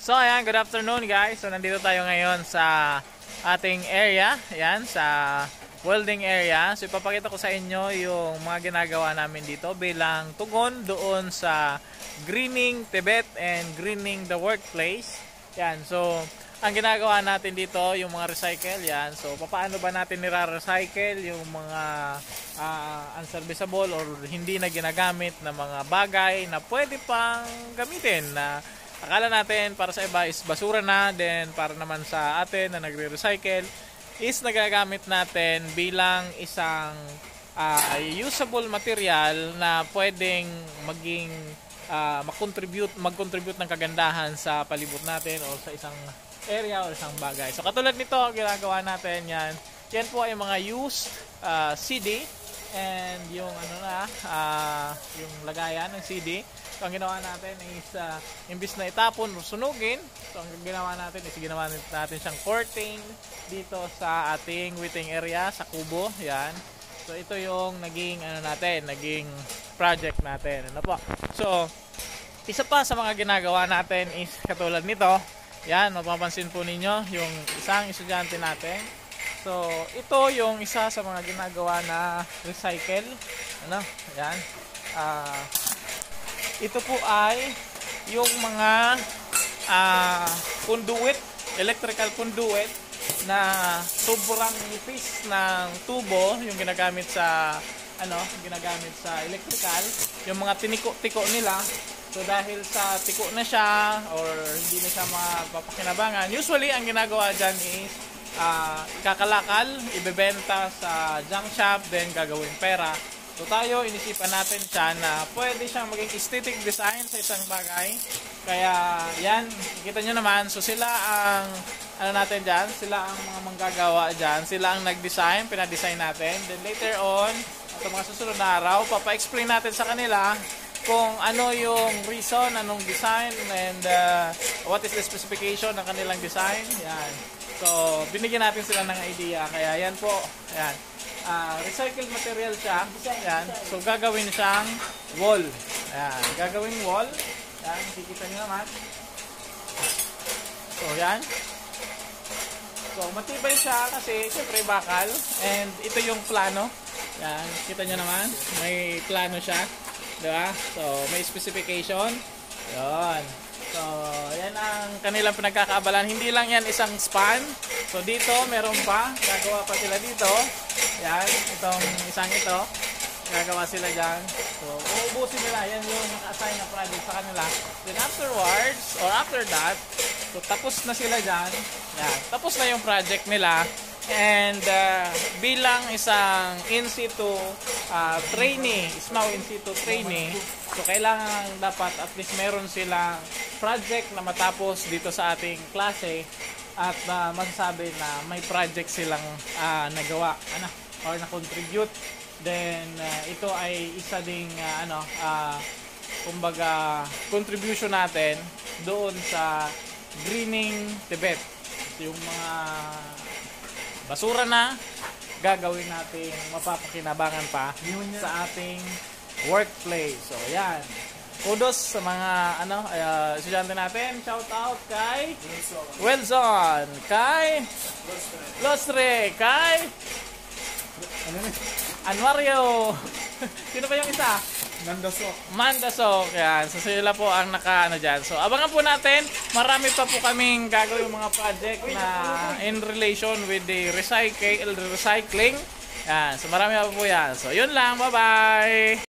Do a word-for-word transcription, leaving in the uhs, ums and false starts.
So ayan, good afternoon guys. So nandito tayo ngayon sa ating area, ayan, sa welding area. So ipapakita ko sa inyo yung mga ginagawa namin dito bilang tugon doon sa greening Tibet and greening the workplace. Yan, so ang ginagawa natin dito yung mga recycle, yan. So paano ba natin nira-recycle yung mga uh, unserviceable or hindi na ginagamit na mga bagay na pwede pang gamitin na akala natin para sa iba is basura na, then para naman sa atin na nagre-recycle is nagagamit natin bilang isang uh, usable material na pwedeng maging uh, mag-contribute, mag-contribute ng kagandahan sa palibot natin o sa isang area o isang bagay. So katulad nito, ginagawa natin yan. Yan po ay mga used uh, C D and yung ano na, uh, yung lagayan ng C D. So ang ginawa natin is uh, imbis na itapon o sunugin, so ang ginawa natin is ginawa natin siyang coating dito sa ating wetting area sa kubo, yan. So ito yung naging ano natin, naging project natin. Ano po? So isa pa sa mga ginagawa natin is katulad nito. Yan, mapapansin po ninyo yung isang estudyante natin. So ito yung isa sa mga ginagawa na recycle. Ano? Yan. Ah uh, Ito po ay yung mga uh, conduit, electrical conduit na sobrang nipis ng tubo yung ginagamit sa ano, ginagamit sa electrical, yung mga tiniko-tiko nila. So dahil sa tiko na siya or hindi na siya mapapakinabangan, usually ang ginagawa diyan is uh, kakalakal, ibebenta sa junk shop, then gagawin pera. So tayo, inisipan natin siya na pwede siyang maging aesthetic design sa isang bagay. Kaya yan, kita nyo naman. So sila ang, ano natin dyan, sila ang mga manggagawa dyan. Sila ang nag-design, pinadesign natin. Then later on, sa mga susunod na araw, papa-explain natin sa kanila kung ano yung reason, anong design, and uh, what is the specification ng kanilang design. Yan. So, binigyan natin sila ng idea. Kaya yan po, yan. Uh, recycled material siya. Ayan. So gagawin siyang wall. Ayan. Gagawin wall. Ayan. Kikita nyo naman. So yan. So matibay siya kasi syempre bakal. And ito yung plano. Ayan. Kita nyo naman. May plano siya. Diba? So may specification. Ayan. So, yan ang kanilang pinagkakaabalan. Hindi lang yan isang span. So, dito, meron pa. Gagawa pa sila dito. Yan, itong isang ito. Gagawa sila dyan. So, uubusin nila. Yan yung naka-assign na project sa kanila. Then, afterwards, or after that, so, tapos na sila dyan. Yan, tapos na yung project nila. And uh, bilang isang in situ uh, trainee, ismaw in situ trainee, so kailangan dapat at least meron silang project na matapos dito sa ating klase at uh, masasabi na may project silang uh, nagawa ano, or na-contribute. Then uh, ito ay isa ding uh, ano, uh, kumbaga contribution natin doon sa greening Tibet. So, yung mga basura na gagawin natin mapapakinabangan pa sa ating workplace. So yan, kudos sa mga ano uh, estudyante natin. Shout out kay Wilson, kay Lostre, kay Anwario. Sino pa yung isa? Mandasok. Mandasok. Yan. So sila po ang naka ano dyan. So abangan po natin. Marami pa po kaming gagawin mga project na in relation with the recycle, recycling. Yan. So marami pa po yan. So yun lang. Bye bye.